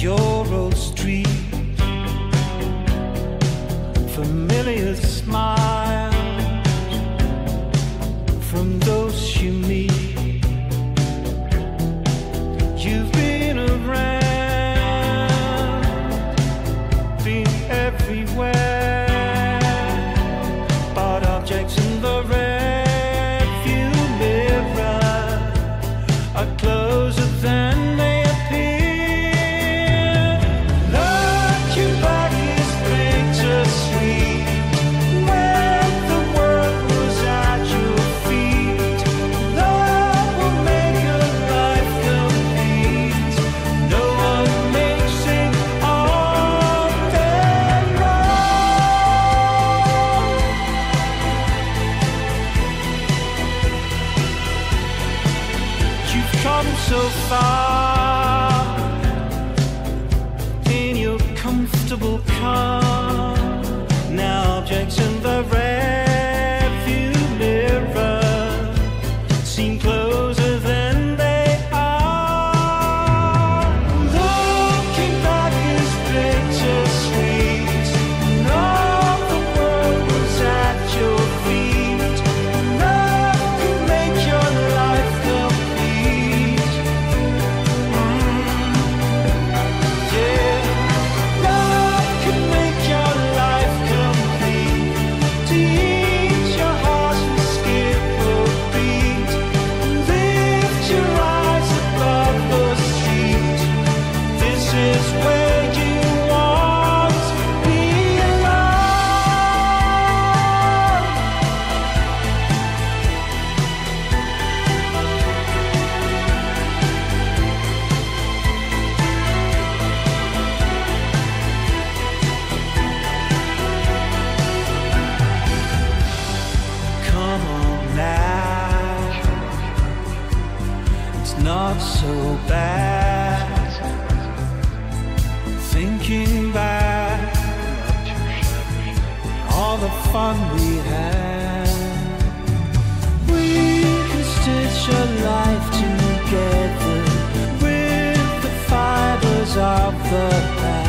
your old street, familiar smiles from those you meet. You've been around, been everywhere, bought objects in the rearview mirror are closer than they appear. Looking back is bittersweet when the world was at your feet. Love will make your life complete. No one makes it all day long. You've come so far in your comfortable car. Now objects in the rearview mirror seem closer than they are. Looking back is bittersweet. All the world was at your feet. Love could make your life complete. Yeah, love could make your life complete. Teach your heart to skip a beat. Lift your eyes above the street. This is where you want to belong. Come on now, it's not so bad. Thinking back, all the fun we had. We can stitch a life together with the fibers of the past.